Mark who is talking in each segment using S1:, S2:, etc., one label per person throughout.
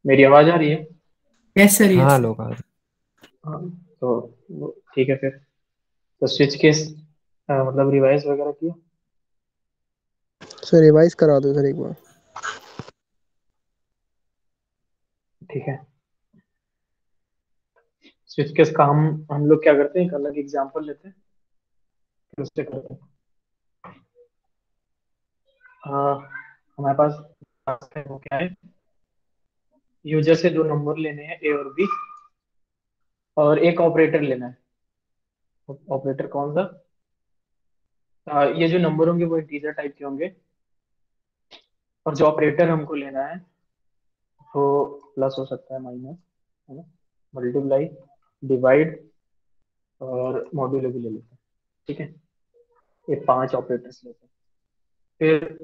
S1: मेरी आवाज आ रही है?
S2: यस सर,
S3: हाँ
S2: यस।
S3: लोग
S1: हाँ। तो ठीक है फिर। तो स्विच केस मतलब रिवाइज वगैरह किया?
S4: सर रिवाइज करा दो सर एक बार।
S1: ठीक है। स्विच केस का हम लोग क्या करते हैं, एक अलग एग्जांपल लेते हैं, फिर उससे करते हैं। हमारे पास task है, वो क्या है? यूजर से दो नंबर लेने हैं, ए और बी, और एक ऑपरेटर लेना है। ऑपरेटर कौन सा? ये जो नंबर होंगे वो इंटीजर टाइप के होंगे, और जो ऑपरेटर हमको लेना है वो प्लस हो सकता है, माइनस, है ना, मल्टीप्लाई, डिवाइड और मॉड्यूलो भी ले लेते हैं। ठीक है। ये पांच ऑपरेटर्स लेते हैं। फिर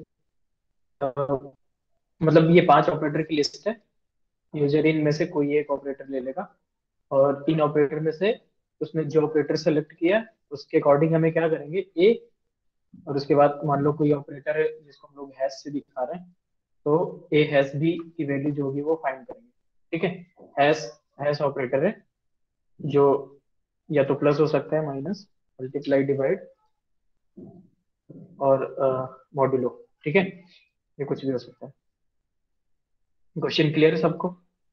S1: मतलब ये पांच ऑपरेटर की लिस्ट है। यूजर इनमें से कोई एक ऑपरेटर ले लेगा, और तीन ऑपरेटर में से उसने जो ऑपरेटर सेलेक्ट किया उसके अकॉर्डिंग हमें क्या करेंगे, ए, और उसके बाद मान लो कोई ऑपरेटर है जिसको हम लोग हैश से दिखा रहे हैं, तो ए हैश बी की वैल्यू जो होगी वो फाइंड करेंगे। ठीक है। हैश हैश ऑपरेटर है जो या तो प्लस हो सकता है, माइनस, मल्टीप्लाई, डिवाइड और मॉड्यूलो। ठीक है। ये कुछ भी हो सकता है। क्वेश्चन क्लियर है सबको?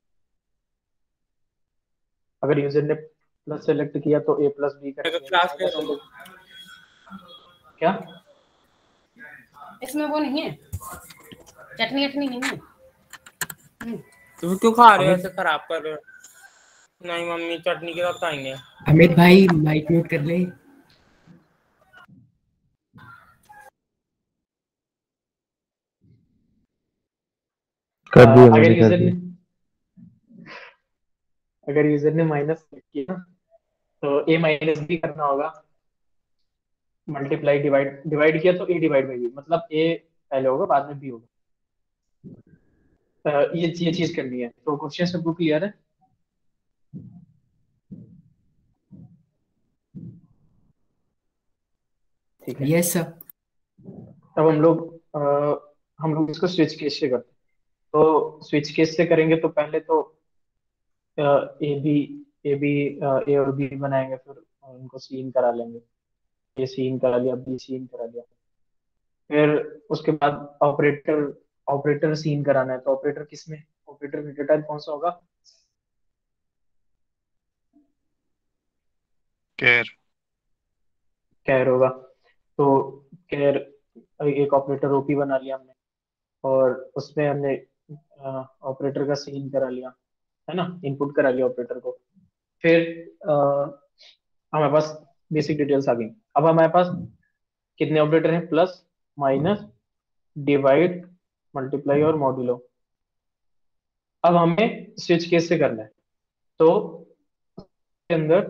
S1: अगर यूजर ने प्लस सेलेक्ट किया तो ए प्लस बी
S2: मैं तो
S1: करेंगे,
S2: क्लास ले
S1: माइनस
S2: रहा हूँ।
S1: सेलेक्ट। क्या?
S2: इसमें वो नहीं है, चटनी वटनी नहीं है। तो फिर क्यों खा रहे हो,
S1: अमित,
S2: ऐसे खराब कर रहे हो? नहीं मम्मी, चटनी के साथ खाएंगे। अमित भाई माइक म्यूट कर ले।
S3: कर दिया,
S1: अगर
S3: मैंने कर
S1: यूजर ने
S3: दिया।
S1: अगर यूजर ने माइनस किया तो ए माइनस बी करना होगा। मल्टीप्लाई, डिवाइड डिवाइड किया तो ए डिवाइड बाई बी, मतलब ए पहले होगा बाद में बी होगा। ये चीज करनी है। तो क्वेश्चन सबको क्लियर है? ठीक है।
S2: Yes sir.
S1: तब हम लोग इसको स्विच केस से करते हैं। तो स्विच केस से करेंगे तो पहले तो ए बी ए बी ए और बी बनाएंगे, फिर उनको सीन करा लेंगे। ये सीन करा लिया, बी सीन करा लिया। फिर उसके बाद ऑपरेटर ऑपरेटर सीन कराना है, तो ऑपरेटर किसमें, ऑपरेटर डेटा टाइप कौन सा होगा?
S5: कैर।
S1: कैर होगा। तो कैर, एक ऑपरेटर ओपी बना लिया हमने, और उसमें हमने ऑपरेटर का सीन करा लिया, है ना, इनपुट करा लिया ऑपरेटर को। फिर हमारे पास बेसिक डिटेल्स आ गई। अब हमारे पास कितने ऑपरेटर हैं? प्लस, माइनस, डिवाइड, मल्टीप्लाई और मॉड्यूलो। अब हमें स्विच केस से करना है। तो के अंदर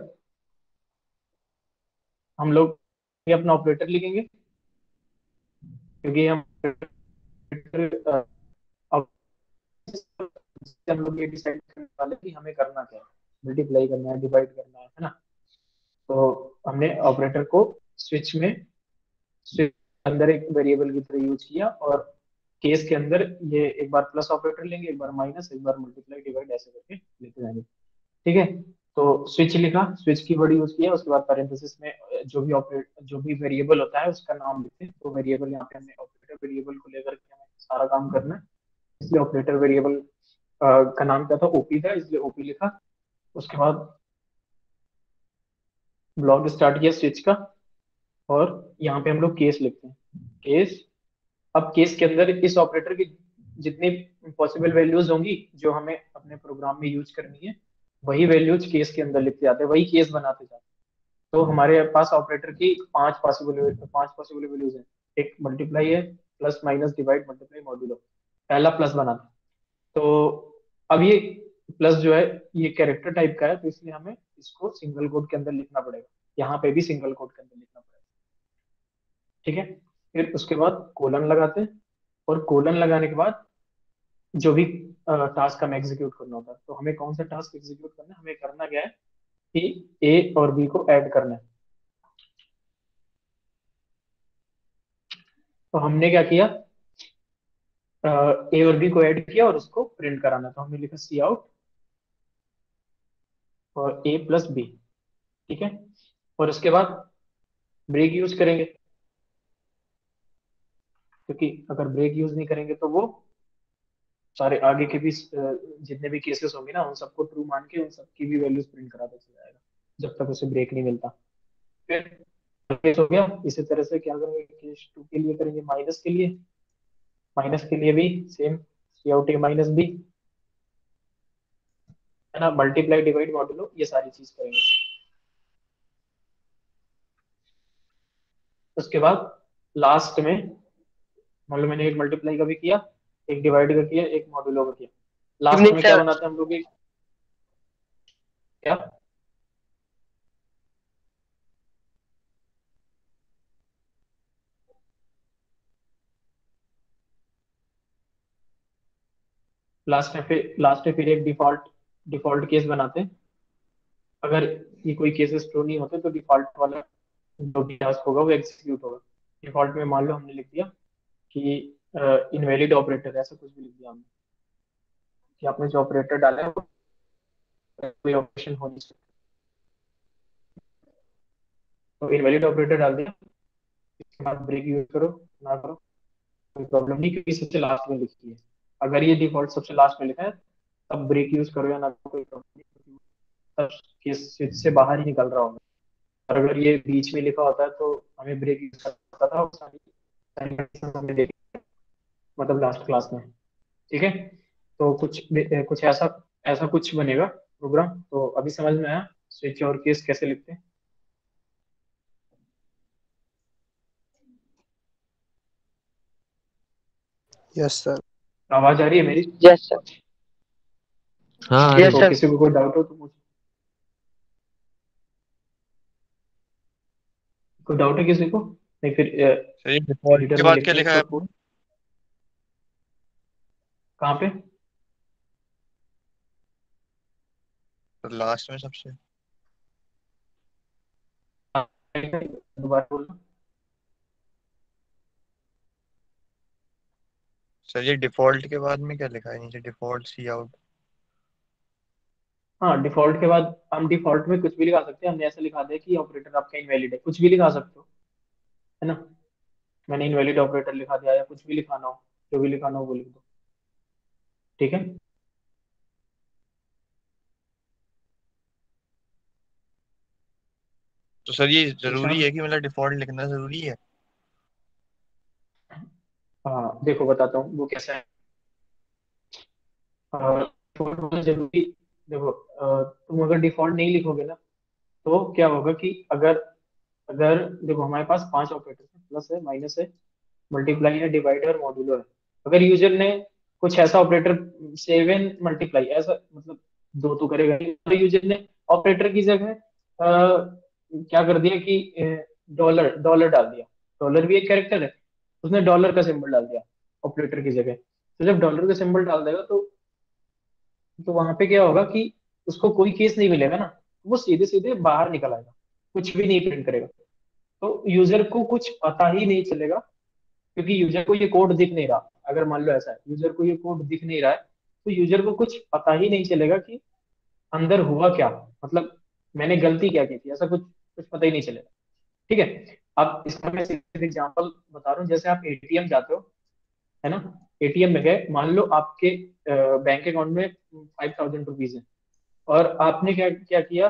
S1: हम लोग ये अपना ऑपरेटर लिखेंगे, क्योंकि ऑपरेटर अब हम लोग ये डिसाइड करने वाले कि हमें करना क्या है, मल्टीप्लाई करना है, डिवाइड करना है ना। तो हमने ऑपरेटर को स्विच में स्विच अंदर एक वेरिएबल की तरह यूज किया, और केस के अंदर ये एक बार प्लस ऑपरेटर लेंगे, एक बार माइनस, एक बार मल्टीप्लाई, डिवाइड, ऐसे करके लेते जाएंगे। ठीक है। तो स्विच लिखा, स्विच की वर्ड यूज किया, उसके बाद पैरेंथेसिस में जो भी वेरिएबल होता है उसका नाम लिखते हैं। तो वेरिएबल यहाँ पे हमने ऑपरेटर वेरिएबल को लेकर के हमें सारा काम करना है, इसलिए ऑपरेटर वेरिएबल का नाम क्या था, ओपी था, इसलिए ओपी लिखा। उसके बाद ब्लॉक स्टार्ट किया स्विच का, और यहाँ पे हम लोग केस लिखते हैं, केस। अब केस के अंदर इस ऑपरेटर की जितनी पॉसिबल वैल्यूज होंगी जो हमें अपने प्रोग्राम में यूज करनी है, वही वैल्यूज केस के अंदर लिखते जाते हैं, वही केस बनाते जाते हैं। तो हमारे पास ऑपरेटर की पांच पॉसिबल वैल्यूज हैं। एक मल्टीप्लाई है, plus, minus, divide, multiply, modulo. पहला प्लस बना था। तो अब ये प्लस जो है ये कैरेक्टर टाइप का है, तो इसलिए हमें इसको सिंगल कोड के अंदर लिखना पड़ेगा। यहाँ पे भी सिंगल कोड के अंदर लिखना पड़ेगा। ठीक है। फिर उसके बाद कोलन लगाते हैं, और कोलन लगाने के बाद जो भी टास्क हमें एग्जीक्यूट करना होता है, तो हमें कौन सा टास्क एग्जीक्यूट करना है, हमें करना क्या है कि ए और बी को ऐड करना है। तो हमने क्या किया, ए और बी को ऐड किया और उसको प्रिंट कराना, तो हमने लिखा सी आउट और ए प्लस बी। ठीक है, और उसके बाद ब्रेक यूज करेंगे, क्योंकि अगर ब्रेक यूज नहीं करेंगे तो वो सारे आगे के भी जितने भी केसेस होंगे ना, उन सबको ट्रू मान के उन सबकी भी वैल्यूज प्रिंट कराता चला जाएगा जब तक उसे ब्रेक नहीं मिलता। फिर केस हो गया। इसी तरह से क्या करेंगे, केस टू के लिए करेंगे माइनस के लिए, माइनस के लिए भी same, C out A minus B, है ना, मल्टीप्लाई डिवाइड मॉड्यूलो ये सारी चीज करेंगे। उसके बाद लास्ट में मान लो मैंने एक मल्टीप्लाई का भी किया, एक डिवाइड का किया, एक मॉड्यूलो का किया, लास्ट में क्या बनाते हैं हम लोग क्या, लास्ट में फिर एक डिफॉल्ट डिफॉल्ट केस बनाते हैं। अगर ये कोई केसेस ट्रू नहीं होते तो डिफॉल्ट वाला जो भी टास्क होगा वो एग्जीक्यूट होगा। डिफॉल्ट में मान लो हमने लिख दिया कि इनवैलिड ऑपरेटर, ऐसा कुछ भी लिख दिया हमने कि आपने जो ऑपरेटर डाला है वो कोई ऑपरेशन होनी चाहिए, तो इनवैलिड ऑपरेटर डाल दिया। इसके बाद ब्रेक यूज करो ना करो कोई प्रॉब्लम नहीं, क्योंकि सबसे लास्ट में लिखी है। अगर ये डिफॉल्ट सबसे लास्ट में लिखा है तब ब्रेक यूज करो या ना करो कोई प्रॉब्लम नहीं, क्योंकि तब केस से बाहर ही निकल रहा होगा। और अगर ये बीच में लिखा होता है तो हमें ब्रेक यूज करना था, वो सारी सारी conditions हमने देखी मतलब लास्ट क्लास में। ठीक है, तो कुछ ऐसा ऐसा कुछ बनेगा प्रोग्राम। तो अभी समझ में आया स्विच और केस कैसे लिखते हैं?
S4: Yes sir.
S1: आवाज आ रही है मेरी?
S2: Yes sir.
S3: हाँ
S2: यस
S1: तो
S2: सर।
S1: किसी को कोई डाउट हो तो मुझे, कोई डाउट है किसी को? नहीं फिर
S5: सर ये डिफॉल्ट
S1: एडिटर
S5: के
S1: में
S5: बाद क्या
S1: लिखते हैं
S5: लिखा है
S1: इसका
S5: आपने?
S1: कोड। कहाँ पे?
S5: तो लास्ट में सबसे
S1: दोबारा बोलना।
S5: सर ये डिफॉल्ट के बाद में क्या लिखा है नीचे? Default C out.
S1: हाँ, डिफॉल्ट के बाद हम डिफॉल्ट में कुछ भी लिखा सकते हैं। हमने ऐसा लिखा दिया कि ऑपरेटर आपका इनवैलिड है, कुछ भी लिखा सकते हो, है ना। मैंने इनवैलिड ऑपरेटर लिखा दिया या कुछ भी लिखाना हो, जो भी लिखाना हो वो लिख दो। ठीक है,
S5: तो सर ये जरूरी
S1: निशान।
S5: है कि मतलब डिफॉल्ट लिखना जरूरी है?
S1: हाँ देखो बताता हूँ वो कैसा है। डिफॉल्ट होना जरूरी, देखो तुम अगर डिफॉल्ट नहीं लिखोगे ना तो क्या होगा कि अगर अगर देखो हमारे पास 5 ऑपरेटर है, प्लस है माइनस है मल्टीप्लाई है डिवाइड है और मॉड्यूलो है। अगर यूजर ने कुछ ऐसा ऑपरेटर 7 मल्टीप्लाई ऐसा मतलब दो तो करेगा नहीं, तो यूजर ने ऑपरेटर की जगह क्या कर दिया कि डॉलर डॉलर डाल दिया। डॉलर भी एक कैरेक्टर है, उसने डॉलर का सिंबल डाल दिया ऑपरेटर की जगह। तो जब डॉलर का सिंबल डाल देगा तो वहां पे क्या होगा कि उसको कोई केस नहीं मिलेगा ना, वो सीधे सीधे बाहर निकल आएगा, कुछ भी नहीं प्रिंट करेगा। तो यूजर को कुछ पता ही नहीं चलेगा, क्योंकि यूजर को ये कोड दिख नहीं रहा। अगर मान लो ऐसा है यूजर को ये कोड दिख नहीं रहा है तो यूजर को कुछ पता ही नहीं चलेगा कि अंदर हुआ क्या, मतलब मैंने गलती क्या की थी, ऐसा कुछ कुछ पता ही नहीं चलेगा। ठीक है, अब इसका मैं एग्जांपल बता रहा हूँ। जैसे आप एटीएम जाते हो, है ना, एटीएम में गए, मान लो आपके बैंक अकाउंट में 5,000 रुपीज है और आपने क्या क्या किया,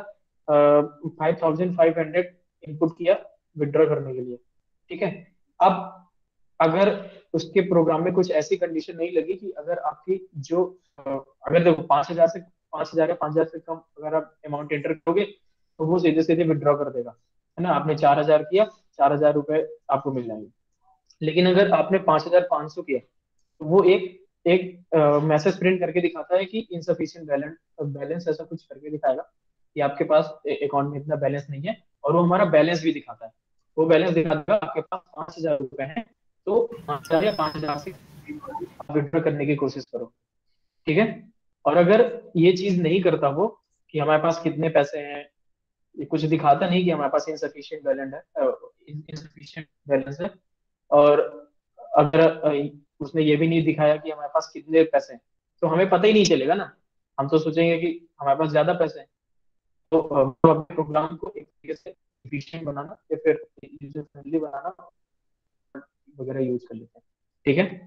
S1: 5,500 इनपुट किया विड्रॉ करने के लिए। ठीक है, अब अगर उसके प्रोग्राम में कुछ ऐसी कंडीशन नहीं लगी कि अगर आपकी जो अगर देखो 5,000 से 5,000 या 5,000 से कम अगर आप अमाउंट एंटर करोगे तो वो सीधे सीधे विड्रॉ कर देगा, है ना। आपने 4,000 किया, 4,000 रुपए आपको मिल जाएंगे। लेकिन अगर आपने 5,500 किया तो वो एक एक मैसेज प्रिंट करके दिखाता है कि इनसफिशिएंट बैलेंस, बैलेंस ऐसा कुछ करके दिखाएगा कि आपके पास अकाउंट में इतना बैलेंस नहीं है, और वो हमारा बैलेंस भी दिखाता है। वो बैलेंस दिखा देगा आपके पास 5,000 रुपए हैं, तो 5,000 या 5,000 से आप विड्रॉ करने की कोशिश करो। ठीक है, और अगर ये चीज नहीं करता वो कि हमारे पास कितने पैसे हैं, ये कुछ दिखाता नहीं कि हमारे पास इनसफिशिएंट बैलेंस है, इनसफिशिएंट बैलेंस है, और अगर उसने ये भी नहीं दिखाया कि हमारे पास कितने पैसे हैं, तो हमें पता ही नहीं चलेगा ना। हम तो सोचेंगे कि हमारे पास ज्यादा पैसे हैं। तो तो अपने प्रोग्राम को एक तरीके से एफिशिएंट बनाना या फिर यूजर फ्रेंडली बनाना वगैरह यूज कर लेते हैं। ठीक है।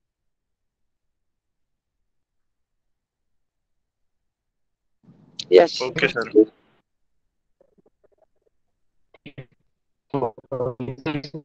S2: यस।
S5: Okay sir.
S1: तो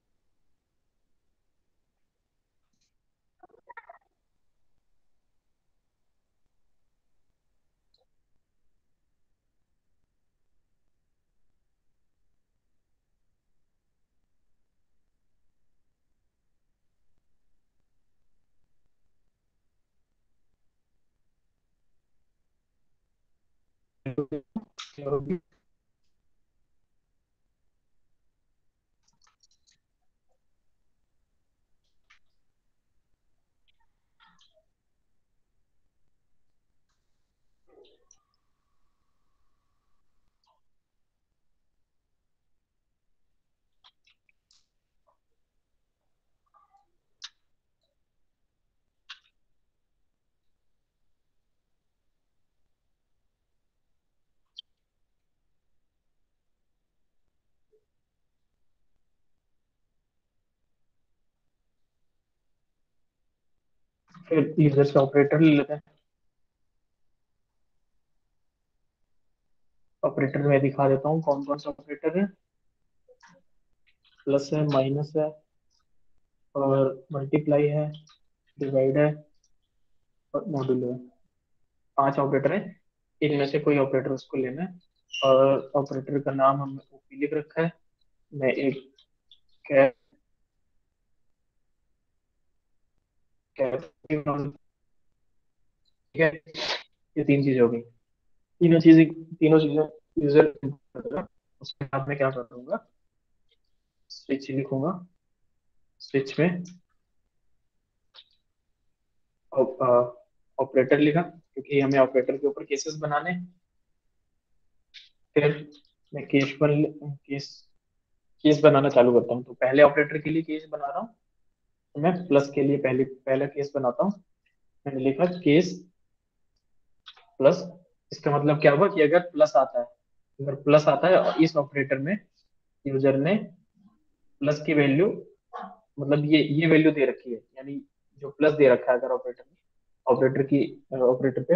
S1: फिर यूजर से ऑपरेटर ले लेते हैं। ऑपरेटर में दिखा देता हूँ कौन कौन सा ऑपरेटर है। प्लस है, माइनस है, और मल्टीप्लाई है, डिवाइड है, और मॉड्यूलो है। 5 ऑपरेटर है। इनमें से कोई ऑपरेटर उसको लेना है। और ऑपरेटर का नाम हमने ओपी लिख रखा है। मैं एक कैप कैप ठीक है। ये 3 चीज हो गई। तीनों चीजें यूजर उसके बाद में क्या करूंगा, स्विच लिखूंगा। स्विच में ऑपरेटर लिखा क्योंकि हमें ऑपरेटर के ऊपर केसेस बनाने हैं। फिर मैं केस केस बनाना चालू करता हूँ। तो पहले ऑपरेटर के लिए केस बना रहा हूँ। तो मैं प्लस के लिए पहला केस बनाता हूँ। मैंने लिखा केस प्लस। इसका मतलब क्या हुआ कि अगर प्लस आता है, अगर प्लस आता है और इस ऑपरेटर में यूजर ने प्लस की वैल्यू, मतलब ये वैल्यू दे रखी है, यानी जो प्लस दे रखा है अगर ऑपरेटर पे,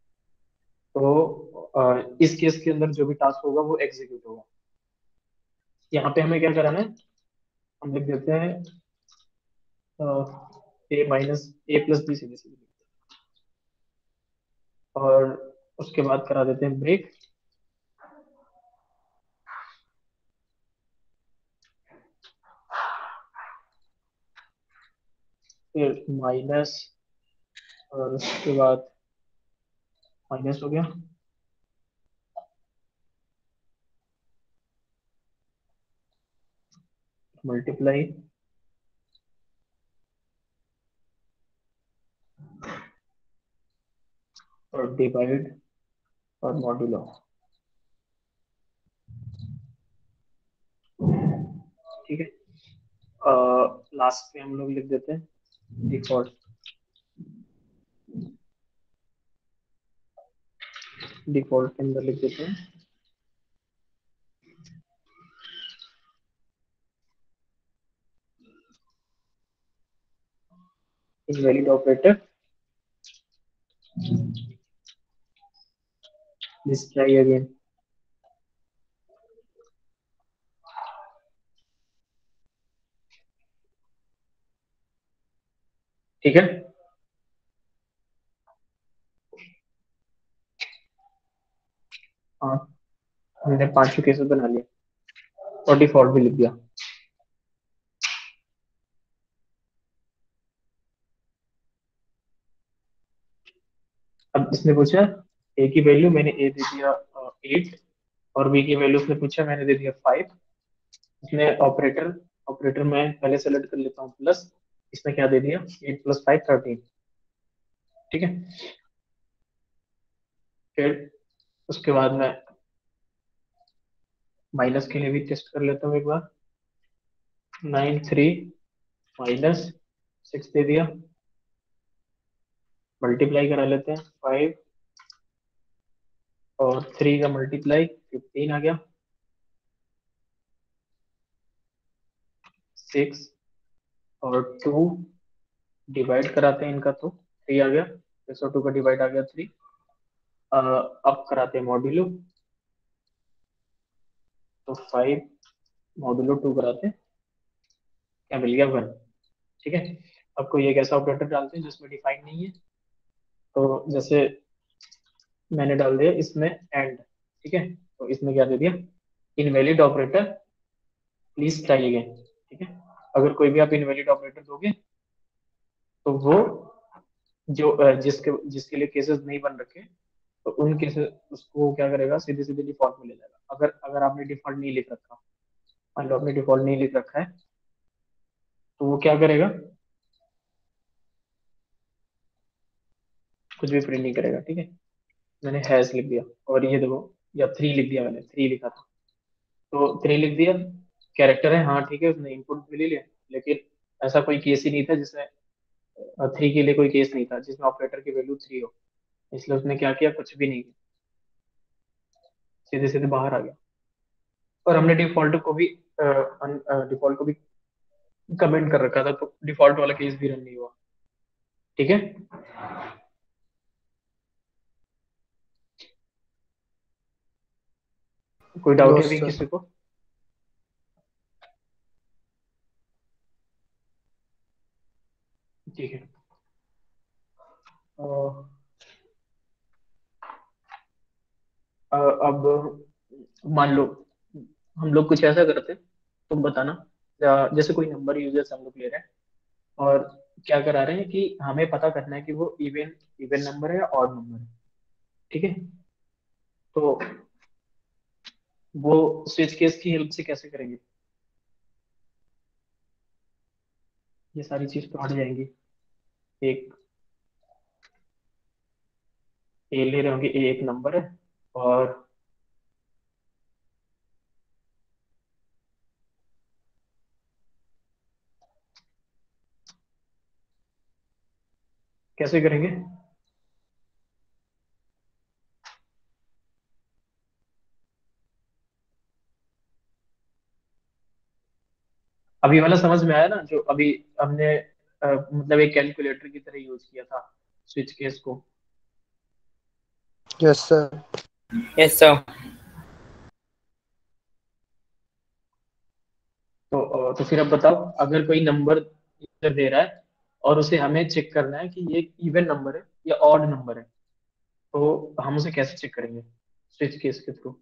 S1: तो इस केस के अंदर जो भी टास्क होगा वो एग्जीक्यूट होगा। यहाँ पे हमें क्या कराना है, हम लिख देते हैं A minus A plus B, सीधे सीधे और उसके बाद करा देते हैं ब्रेक। फिर माइनस, और उसके बाद माइनस हो गया, मल्टीप्लाई, और डिवाइड, और मॉड्यूलो। ठीक है। लास्ट पे हम लोग लिख देते हैं डिफॉल्ट। डिफॉल्ट के अंदर लिख देते हैं invalid operator, this try again. ठीक है। हाँ, हमने 5 केसेस बना लिए और डिफॉल्ट भी लिख दिया। अब इसने पूछा ए की वैल्यू, मैंने ए दे दिया 8, और बी की वैल्यू उसने पूछा, मैंने दे दिया 5। इसने ऑपरेटर ऑपरेटर में पहले सेलेक्ट कर लेता हूँ प्लस। इसने क्या दे दिया, 8 प्लस 5 13। ठीक है। फिर उसके बाद मैं माइनस के लिए भी टेस्ट कर लेता हूँ एक बार। 9 3 माइनस 6 दे दिया। मल्टीप्लाई करा लेते हैं, 5 और 3 का मल्टीप्लाई 15 आ गया, 6 और 2 डिवाइड कराते हैं इनका तो 3 आ गया, 6 और 2 का डिवाइड आ गया 3। अब कराते हैं मॉड्यूलो, तो 5 मॉड्यूलो 2 कराते हैं, क्या मिल गया 1। ठीक है, अब कोई एक ऐसा ऑपरेटर डालते हैं जिसमें डिफाइन नहीं है, तो जैसे मैंने डाल दिया इसमें एंड। ठीक है, तो इसमें क्या दे दिया, invalid operator please try again. ठीक है, अगर कोई भी आप इनवैलिड ऑपरेटर दोगे तो वो जो जिसके लिए केसेस नहीं बन रखे, तो उन केसेस उसको क्या करेगा, सीधे सीधे डिफॉल्ट में ले जाएगा। अगर अगर आपने डिफॉल्ट नहीं लिख रखा, मान लो आपने डिफॉल्ट नहीं लिख रखा है, तो वो क्या करेगा, कुछ भी प्रिंट नहीं करेगा। ठीक है, मैंने हैश लिख दिया और ये देखो, या 3 लिख दिया, मैंने 3 लिखा था तो 3 लिख दिया, कैरेक्टर है, हाँ ठीक है, उसने इनपुट भी ले लिया, लेकिन ऐसा कोई केस ही नहीं था जिसमें 3 के लिए कोई केस नहीं था जिसमें ऑपरेटर की वैल्यू 3 हो, इसलिए उसने क्या किया, कुछ भी नहीं किया, सीधे सीधे बाहर आ गया। और हमने डिफॉल्ट को भी कमेंट कर रखा था, तो डिफॉल्ट वाला केस भी रन नहीं हुआ। ठीक है, कोई डाउट
S5: नो
S1: है अभी
S5: सर।
S1: किसी को? ठीक है, अ, अब मान लो हम लोग कुछ ऐसा करते हैं, तुम बताना, जैसे कोई नंबर यूजर हम लोग ले रहे हैं और क्या करा रहे हैं कि हमें पता करना है कि वो इवन इवन नंबर है या ऑड नंबर है। ठीक है, तो वो स्विच केस की हेल्प से कैसे करेंगे, ये सारी चीज तो हट जाएंगी। एक ए ले रहे होंगे, ए एक नंबर है, और कैसे करेंगे, अभी वाला समझ में आया ना जो अभी हमने मतलब एक कैलकुलेटर की तरह यूज किया था स्विच केस को।
S5: Yes sir.
S2: Yes sir.
S1: तो फिर अब बताओ, अगर कोई नंबर दे रहा है और उसे हमें चेक करना है कि ये इवन नंबर है या ऑड नंबर है, तो हम उसे कैसे चेक करेंगे स्विच केस के थ्रू?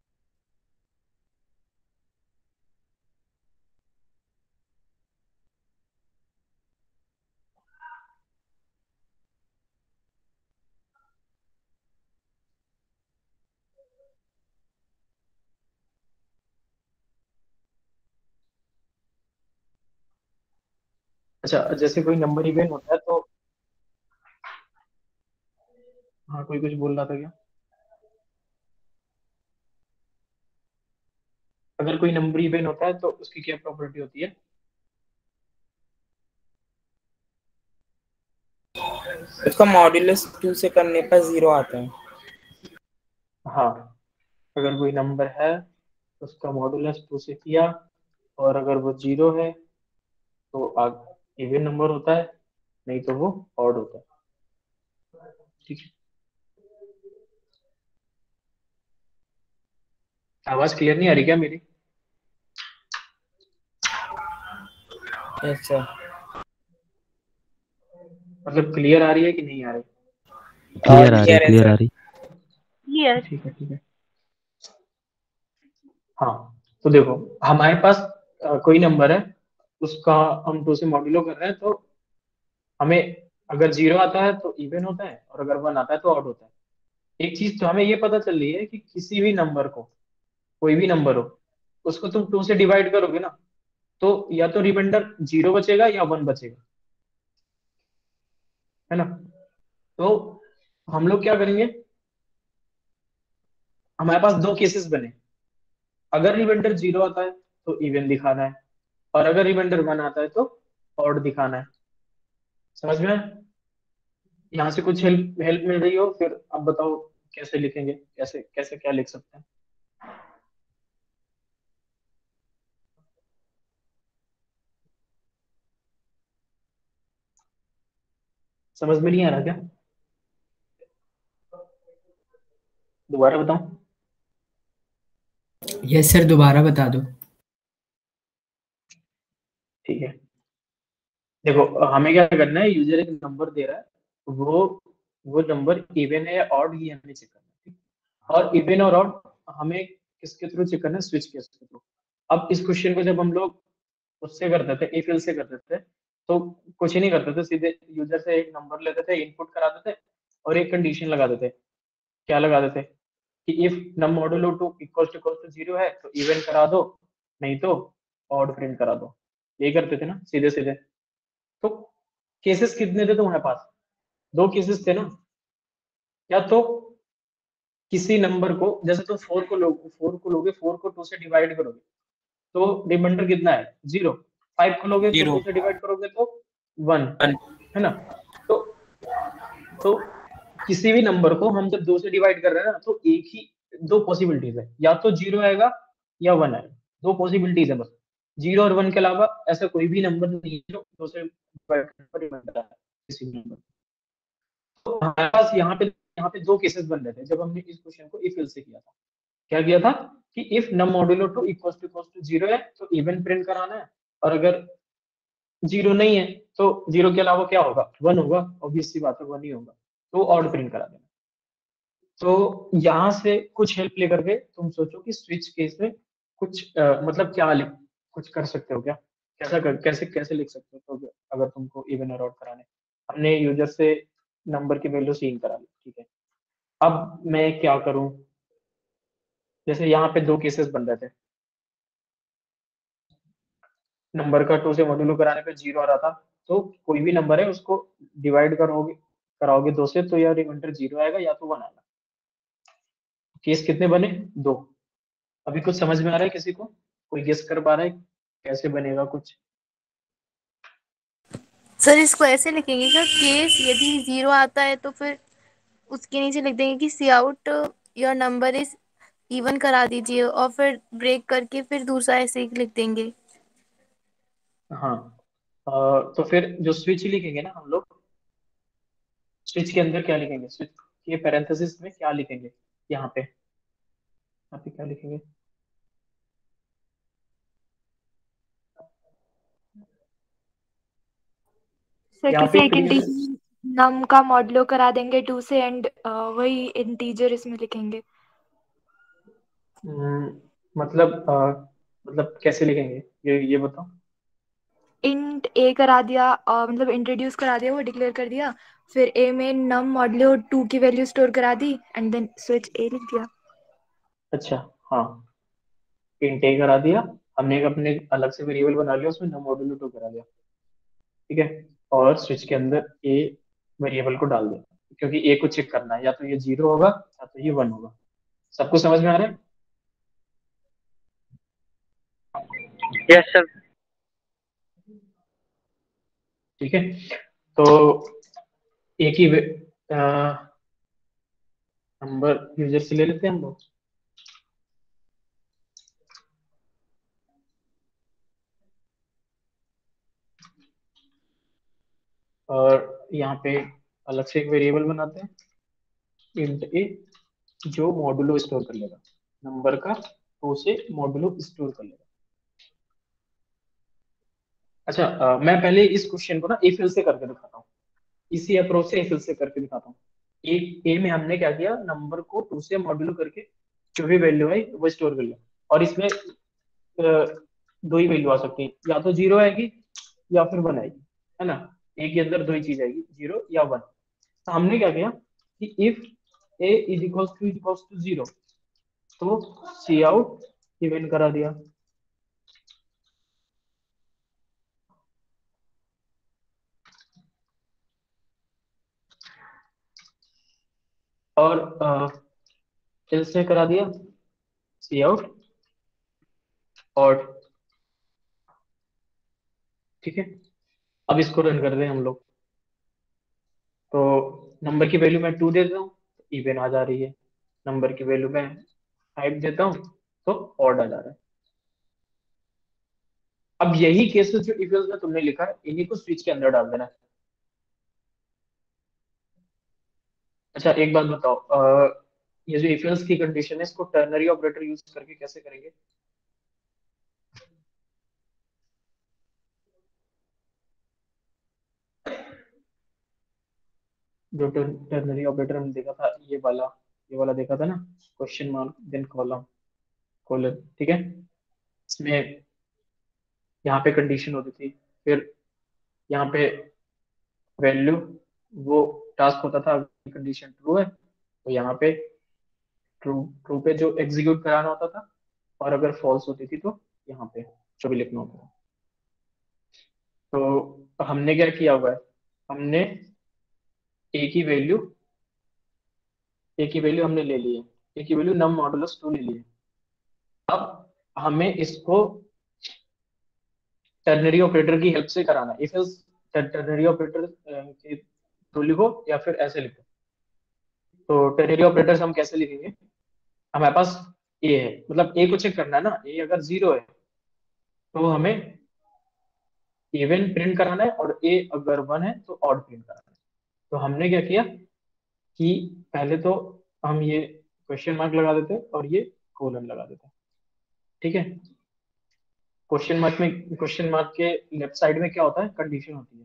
S1: अच्छा, जैसे कोई नंबर इवन होता है तो, हाँ कोई कुछ बोल रहा था क्या? अगर कोई नंबर इवन होता है तो उसकी क्या प्रॉपर्टी होती है?
S2: उसका मॉड्यूलस 2 से करने पर 0 आता है।
S1: हाँ, अगर कोई नंबर है उसका मॉडुलस 2 से किया और अगर वो 0 है तो इवन नंबर होता है, नहीं तो वो ऑड होता है। ठीक है, आवाज क्लियर नहीं आ रही क्या मेरी?
S2: Yes sir.
S1: मतलब क्लियर आ रही है कि नहीं आ रही?
S3: क्लियर आ रही,
S2: क्लियर है
S3: क्लियर आ
S2: सर।
S3: रही।
S4: क्लियर।
S1: ठीक है, ठीक है। हाँ, तो देखो हमारे पास कोई नंबर है, उसका हम 2 से मॉड्यूलो कर रहे हैं, तो हमें अगर 0 आता है तो इवन होता है और अगर 1 आता है तो ऑड होता है। एक चीज तो हमें ये पता चल रही है कि किसी भी नंबर को, कोई भी नंबर हो, उसको तुम 2 से डिवाइड करोगे ना, तो या तो रिमाइंडर 0 बचेगा या 1 बचेगा, है ना? तो हम लोग क्या करेंगे, हमारे पास दो केसेस बने, अगर रिमाइंडर 0 आता है तो इवन दिखाना है, और अगर रिमाइंडर 1 आता है तो ऑड दिखाना है। समझ में आया? यहाँ से कुछ हेल्प हेल्प मिल रही हो फिर अब बताओ कैसे लिखेंगे, कैसे कैसे क्या लिख सकते हैं। समझ में नहीं आ रहा क्या? दोबारा बताऊं?
S2: यस सर, दोबारा बता दो।
S1: ठीक है, देखो हमें क्या करना है, यूजर एक नंबर दे रहा है, वो वो नंबर इवन है या ऑड ये हमें चेक करना है, ठीक? और इवन और ऑड हमें किसके थ्रू चेक करना है, स्विच केस के थ्रू। अब इस क्वेश्चन को जब हम लोग उससे करते थे, इफ एल्स से करते थे, तो कुछ ही नहीं करते थे, सीधे यूजर से एक नंबर लेते थे, इनपुट करा देते और एक कंडीशन लगा देते। क्या लगा देते कि if num modulo two equal to zero है तो इवन करा दो, नहीं तो ऑड प्रिंट करा दो। यही करते थे ना सीधे सीधे। तो केसेस कितने थे तुम्हारे पास? दो केसेस थे ना। या तो किसी नंबर को, जैसे तुम फोर को टू से डिवाइड करोगे तो रिमाइंडर कितना है, जीरो। फाइव को लोगे तो
S2: 0
S1: टू से डिवाइड करोगे तो वन,
S2: 1।
S1: है ना? तो तो किसी भी नंबर को हम जब दो से डिवाइड कर रहे हैं ना, तो एक ही दो पॉसिबिलिटीज है, या तो जीरो आएगा या वन आएगा। दो पॉसिबिलिटीज है बस, जीरो और वन के अलावा ऐसा कोई भी नंबर नहीं है जो दो से डिवाइड पर रिमाइंडर है किसी भी नंबर। तो हमारे पास यहाँ पे दो केसेस बन रहे थे जब हमने इस क्वेश्चन को इफ एल्स से किया था। क्या किया था कि if num modulo two equal to zero है तो इवन प्रिंट कराना है, और अगर जीरो नहीं है तो जीरो के अलावा क्या होगा, वन होगा, ऑब्वियस सी बात है वन ही होगा, तो ऑड प्रिंट करा देना। तो यहाँ से कुछ हेल्प लेकर के तुम सोचो कि स्विच केस में कुछ मतलब क्या लिख, कुछ कर सकते हो क्या? कैसे कैसे लिख सकते हो तो अगर तुमको इवन और ऑड कराने। हमने यूजर से नंबर की वैल्यू सीन करा ली, ठीक है। अब मैं क्या करूं, जैसे यहाँ पे दो केसेस बन रहे थे, नंबर का टू से मॉड्यूलो कराने पे जीरो आ रहा था, तो कोई भी नंबर है उसको डिवाइड करोगे कराओगे दो से, तो या रिमाइंडर जीरो आएगा या तो वन आएगा। केस कितने बने, दो। अभी कुछ समझ में आ रहा है किसी को? कोई गेस कर पा रहा है कैसे बनेगा कुछ?
S4: सर इसको ऐसे लिखेंगे क्या, केस यदि 0 आता है तो फिर उसके नीचे लिख देंगे कि C out your number is even करा दीजिए, और फिर ब्रेक करके फिर दूसरा ऐसे ही लिख देंगे।
S1: हाँ, तो फिर जो स्विच लिखेंगे ना हम लोग, स्विच के अंदर क्या लिखेंगे, स्विच के पैरेंथेसिस में क्या लिखेंगे, यहाँ पे क्या लिखेंगे?
S6: सर
S1: यहाँ पे
S6: किसी एक
S1: प्रीवियस,
S6: इंटीजर नम का मॉडलो करा देंगे 2 से, एंड वही इंटीजर इसमें लिखेंगे।
S1: मतलब मतलब कैसे लिखेंगे ये बताओ।
S6: इंट ए करा दिया, मतलब इंट्रोड्यूस करा दिया, वो डिक्लेयर कर दिया, फिर ए में नम मॉडलो 2 की वैल्यू स्टोर करा दी, एंड देन स्विच ए लिख दिया।
S1: अच्छा, हाँ, इंटेक करा दिया, हमने एक अपने अलग से वेरिएबल बना लिया, उसमें नम मॉड्यूलो टू करा दिया, ठीक है। और स्विच के अंदर ए वेरिएबल को डाल दिया, क्योंकि ए को चेक करना है, या तो ये जीरो होगा या तो ये वन होगा। सबको समझ में आ रहा है?
S7: Yes sir.
S1: ठीक है, तो एक ही नंबर यूजर से ले लेते हैं हम लोग। और यहाँ पे अलग से एक वेरिएबल बनाते हैं, इंट ए, जो मॉडुलो स्टोर कर लेगा, नंबर का टू से मॉडुलो स्टोर कर लेगा। अच्छा, मैं पहले इस क्वेश्चन को ना इफ एल्स से करके दिखाता हूँ, इसी अप्रोच से इफ एल्स से करके दिखाता हूँ। ए में हमने क्या किया, नंबर को टू से मॉड्यूलो करके जो भी वैल्यू है वो स्टोर कर लिया, और इसमें दो ही वैल्यू आ सकती है, या तो जीरो आएगी या फिर वन आएगी, है ना? ए के अंदर दो ही चीज आएगी, जीरो या वन। तो हमने क्या किया कि if a is equals to zero, तो सी आउट इवन करा दिया, और एल्स से करा दिया सी आउट और, ठीक है। अब इसको रन कर दें हम लोग, तो नंबर की वैल्यू मैं 2 देता हूँ तो इवन आ जा रही है, नंबर की वैल्यू मैं 5 देता हूँ तो ऑड आ जा रहा है। अब यही केसेस जो इफ एल्स में तुमने लिखा है इन्हीं को स्विच के अंदर डाल देना है। अच्छा एक बात बताओ, ये जो इफ एल्स की कंडीशन है इसको टर्नरी ऑपरेटर यूज करके कैसे करेंगे? जो टर्नरी ऑपरेटर हमने देखा था ये वाला देखा था ना, question mark then column colon, ठीक है। इसमें यहाँ पे कंडीशन होती थी, फिर यहाँ पे वैल्यू, वो टास्क होता था कंडीशन ट्रू है तो यहाँ पे ट्रू ट्रू पे जो एग्जीक्यूट कराना होता था, और अगर फॉल्स होती थी तो यहाँ पे जो भी लिखना होता था। तो हमने क्या किया हुआ है, हमने ए की वैल्यू हमने ले ली है, ए की वैल्यू नम मॉडुलस 2 ले ली है। अब हमें इसको टर्नरी ऑपरेटर की हेल्प से कराना है। इफ टर्नरी ऑपरेटर के थ्रू लिखो या फिर ऐसे लिखो। तो टर्नरी ऑपरेटर्स हम कैसे लिखेंगे, हमारे पास ए है, मतलब ए को चेक करना है ना, ए अगर 0 है तो हमें इवन प्रिंट कराना है, और ए अगर 1 है तो ऑड प्रिंट कराना है। तो हमने क्या किया कि पहले तो हम ये क्वेश्चन मार्क लगा देते और ये कोलन लगा देते, ठीक है। क्वेश्चन मार्क के लेफ्ट साइड में क्या होता है, कंडीशन होती है।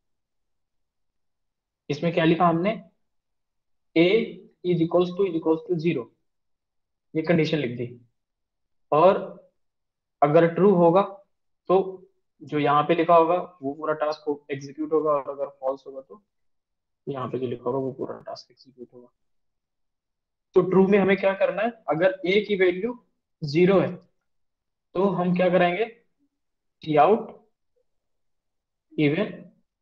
S1: इसमें क्या लिखा हमने, a इज इक्वल्स टू 0, ये कंडीशन लिख दी। और अगर ट्रू होगा तो जो यहाँ पे लिखा होगा वो पूरा टास्क एग्जीक्यूट होगा, और अगर फॉल्स होगा तो यहाँ पे जो लिखा होगा वो पूरा टास्क एग्जीक्यूट होगा। तो ट्रू में हमें क्या करना है, अगर a की वैल्यू 0 है तो हम क्या कराएंगे, सी आउट इवन,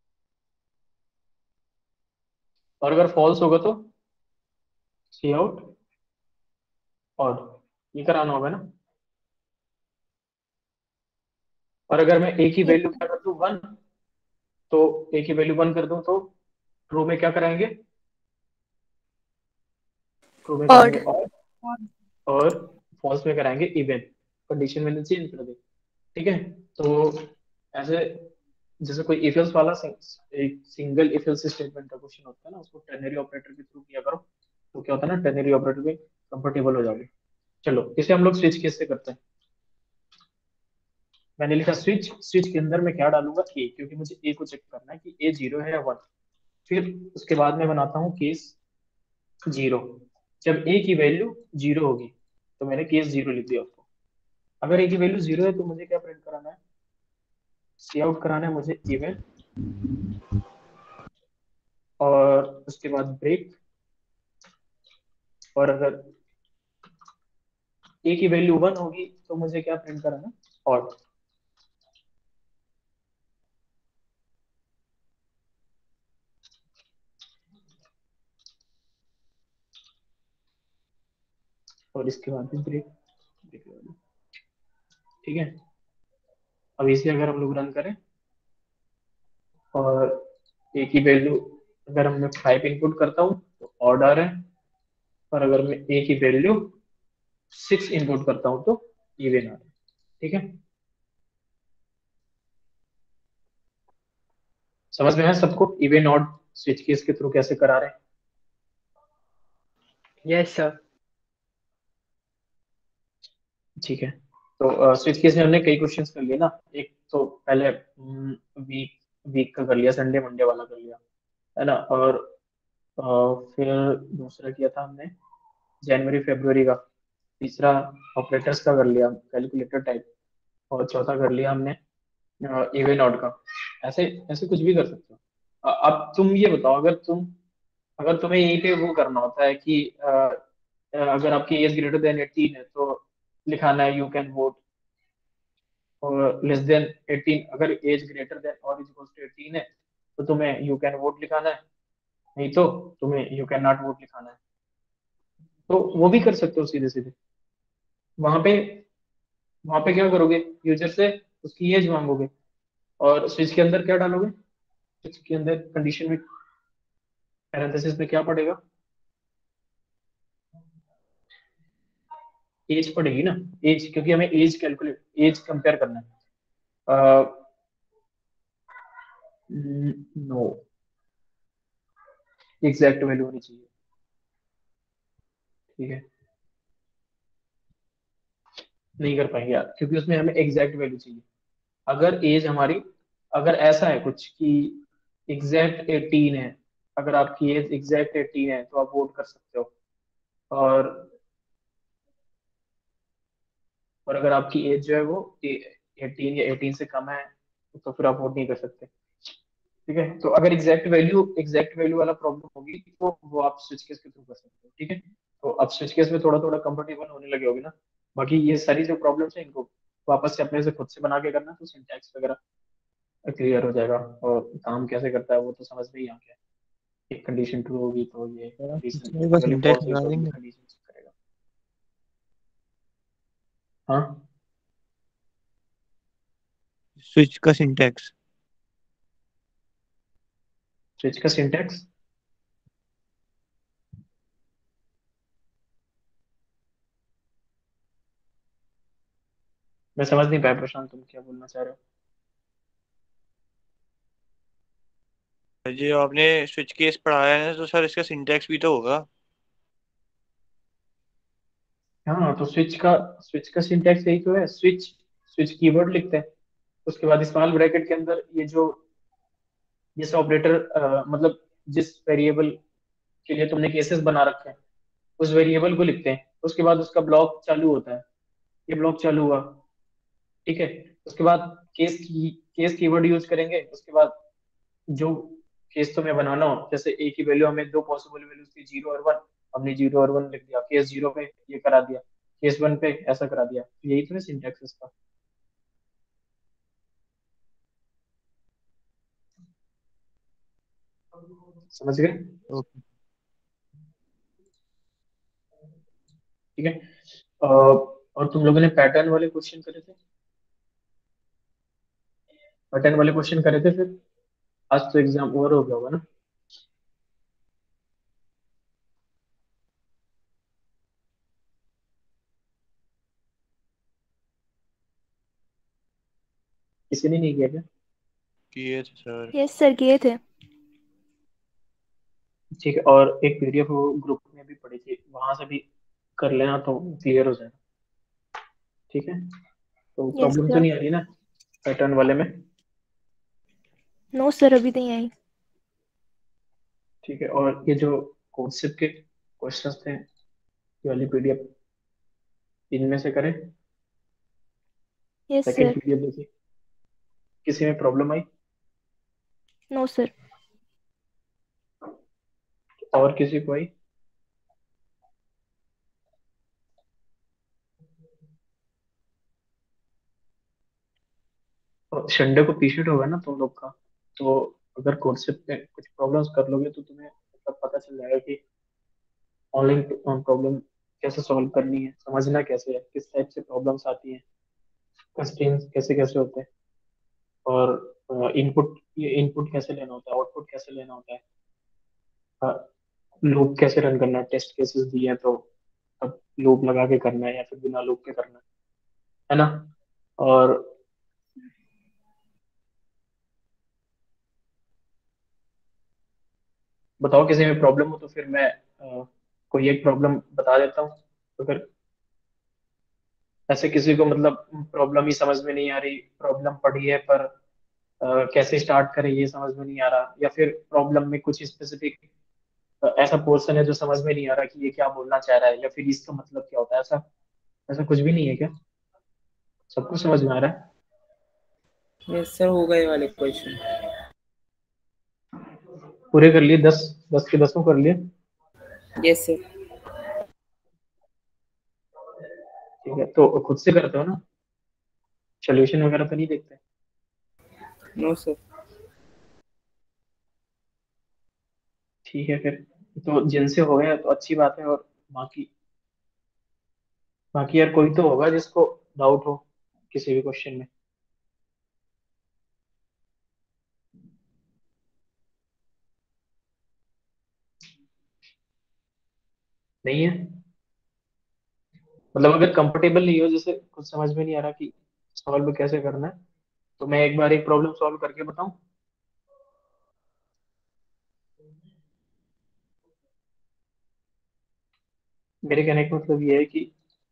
S1: और अगर फॉल्स होगा तो सी आउट ऑड, ये कराना होगा ना। और अगर मैं a की वैल्यू क्या कर दूं 1, तो a की वैल्यू 1 कर दूं तो ट्रू में क्या कराएंगे, ट्रू में
S4: ऑड।
S1: कराएंगे ऑड, और फॉल्स में कराएंगे इवन, कंडीशन मैंने चेंज कर दी, ठीक है। तो ऐसे जैसे कोई इफ एल्स वाला एक सिंगल इफ एल्स स्टेटमेंट का क्वेश्चन होता है ना, उसको टर्नरी ऑपरेटर के थ्रू किया करो तो क्या होता है ना, टर्नरी ऑपरेटर में कंफर्टेबल हो जाओगे। चलो इसे हम लोग स्विच केस से करते हैं। मैंने लिखा स्विच के अंदर मैं क्या डालूंगा, ए, क्योंकि मुझे ए को चेक करना है कि ए 0 है या 1। फिर उसके बाद मैं बनाता हूँ केस 0, जब ए की वैल्यू 0 होगी तो मैंने केस 0 लिख दिया उसको। अगर ए की वैल्यू 0 है तो मुझे क्या प्रिंट कराना है, सी आउट कराना है मुझे इवन, और उसके बाद ब्रेक, और अगर ए की वैल्यू 1 होगी तो मुझे क्या प्रिंट कराना है, ऑड। और इसके बाद भी ब्रेक, ठीक है। अब इसे अगर हम लोग रन करें और ए की वैल्यू अगर मैं 5 इनपुट करता हूँ तो ऑड आ रहा है, और अगर मैं ए की वैल्यू 6 इनपुट करता हूँ तो इवन आ रहा है, ठीक है। समझ में है सबको इवन ऑड स्विच केस के थ्रू कैसे करा रहे हैं?
S2: Yes sir.
S1: ठीक है। तो स्विच केस में हमने कई क्वेश्चंस कर लिए ना, एक तो पहले वीक वीक का कर लिया, संडे मंडे वाला कर लिया है ना, और फिर दूसरा किया था हमने जनवरी फरवरी का, तीसरा ऑपरेटर्स का कर लिया कैलकुलेटर टाइप, और चौथा कर लिया हमने इवन ऑड का। ऐसे ऐसे कुछ भी कर सकते हो। अब तुम ये बताओ, अगर तुम्हें यहीं पे वो करना होता है कि अगर आपकी एज ग्रेटर देन 18 है तो लिखाना है यू कैन वोट, और लेस देन 18, अगर एज ग्रेटर देन और इज इक्वल टू 18 है तो तुम्हें यू कैन वोट लिखाना है, नहीं तो तुम्हें यू कैन नॉट वोट लिखाना है। तो वो भी कर सकते हो सीधे सीधे। वहां पे वहां पे क्या करोगे, यूजर से उसकी एज मांगोगे, और स्विच के अंदर क्या डालोगे, स्विच के अंदर कंडीशन में पैरेंथेसिस में क्या पड़ेगा, एज पड़ेगी ना, एज, क्योंकि हमें एज कंपेयर करना है। नो, एग्जैक्ट वैल्यू होनी चाहिए, ठीक है, नहीं कर पाएंगे यार, क्योंकि उसमें हमें एग्जैक्ट वैल्यू चाहिए। अगर एज हमारी, अगर ऐसा है कुछ कि एग्जैक्ट 18 है, अगर आपकी एज एग्जैक्ट 18 है तो आप वोट कर सकते हो, और अगर आपकी एज जो है वो 18 या 18 से कम है तो फिर आप वोट नहीं कर सकते, ठीक है। तो अगर एग्जैक्ट वैल्यू वाला प्रॉब्लम होगी तो वो आप स्विच केस के थ्रू कर सकते हो, ठीक है। तो अब स्विच केस में थोड़ा थोड़ा कंफर्टेबल होने लगे होगे ना। बाकी ये सारी जो प्रॉब्लम्स है इनको वापस से अपने से खुद से बना के करना, तो सिंटैक्स वगैरह क्लियर हो जाएगा, और काम कैसे करता है वो तो समझ में ही आ गया। एक कंडीशन ट्रू होगी तो ये कंडीशन
S5: इसमें बस
S1: अगली
S5: सिंटेक्स
S1: फॉल्स हुई
S5: बता
S1: तो अगली
S5: देंगे।
S1: कंडीशन चेक करेगा। हाँ,
S5: स्विच का सिंटेक्स।
S1: स्विच का सिंटैक्स मैं समझ नहीं पाया प्रशांत, तुम क्या बोलना चाह रहे हो।
S5: जो आपने स्विच केस पढ़ाया है तो सर इसका सिंटेक्स भी तो होगा।
S1: हाँ, तो स्विच का सिंटैक्स यही तो है, स्विच स्विच कीवर्ड लिखते हैं, उसके बाद स्मॉल ब्रैकेट के अंदर ये जो जिस ऑपरेटर मतलब जिस वेरिएबल के लिए तुमने केसेस बना रखे हैं उस वेरिएबल को लिखते हैं, उसके बाद उसका ब्लॉक चालू होता है, ये ब्लॉक चालू हुआ, ठीक है। उसके बाद केस कीवर्ड यूज करेंगे, उसके बाद जो केस तुम्हें बनाना हो, जैसे ए की वैल्यू हमें दो पॉसिबल वैल्यूज थी 0 और 1, हमने 0 और 1 लिख दिया, केस 0 पे ये करा दिया, केस 1 पे ऐसा करा दिया, तो यही तो है सिंटैक्स इसका। समझ गए,
S5: ओके।
S1: ठीक है। और तुम लोगों ने पैटर्न वाले क्वेश्चन करे थे, पैटर्न वाले क्वेश्चन करे थे फिर, आज तो एग्जाम ओवर हो गया होगा ना। किसी ने नहीं किया क्या,
S5: किए थे सर।
S6: यस सर किए थे।
S1: ठीक है, और एक पीडीएफ ग्रुप में भी पड़ी थी, वहां से भी कर लेना तो क्लियर हो जाएगा, ठीक है। तो
S6: यस
S1: प्रॉब्लम तो
S6: सर।
S1: नहीं आ रही ना पैटर्न वाले में।
S6: नो सर अभी नहीं आई।
S1: ठीक है, और ये जो कोडशिप के क्वेश्चंस थे, ये वाली पीडीएफ इनमें से करें,
S6: यस
S1: सेकंड
S6: सर।
S1: पीडीएफ देखिए, किसी में प्रॉब्लम आई,
S6: नो सर।
S1: और किसी को आई, संडे को पीसीट होगा ना तुम लोग का, तो अगर कोडशिप में कुछ प्रॉब्लम्स कर लोगे तो तुम्हें मतलब पता चल जाएगा कि ऑनलाइन प्रॉब्लम कैसे सॉल्व करनी है, समझना कैसे है, किस टाइप से प्रॉब्लम्स आती हैं, कंस्ट्रेंट्स कैसे कैसे होते हैं, और इनपुट कैसे लेना होता है, आउटपुट कैसे लेना होता है, लूप कैसे रन करना है, टेस्ट केसेस दिए हैं तो अब लूप लगा के करना है या फिर बिना लूप के करना है ना। और बताओ किसी में प्रॉब्लम हो तो फिर मैं कोई एक प्रॉब्लम बता देता हूँ, तो फिर ऐसे किसी को मतलब प्रॉब्लम ही समझ में नहीं आ रही, प्रॉब्लम पड़ी है पर कैसे स्टार्ट करें ये समझ में नहीं आ रहा, या फिर प्रॉब्लम में कुछ स्पेसिफिक ऐसा पोर्शन है जो समझ में नहीं आ रहा कि ये क्या बोलना चाह रहा है, या फिर इसका मतलब क्या होता है, ऐसा ऐसा कुछ भी नहीं है क्या, सब कुछ समझ में आ रहा है।
S2: यस सर हो गए वाले क्वेश्चन।
S1: पूरे कर लिए, 10 10 के 10 कर लिए,
S2: यस सर।
S1: ठीक है। तो खुद से करते हो ना, सोल्यूशन वगैरह तो नहीं देखते।
S2: No sir.
S1: ठीक है फिर, तो जिनसे हो गया तो अच्छी बात है, और बाकी बाकी यार कोई तो होगा जिसको डाउट हो किसी भी क्वेश्चन में। नहीं है, मतलब अगर कंफर्टेबल नहीं हो, जैसे कुछ समझ में नहीं आ रहा कि सॉल्व कैसे करना है, तो मैं एक बार एक प्रॉब्लम सॉल्व करके बताऊं। मेरे कहने का मतलब ये है कि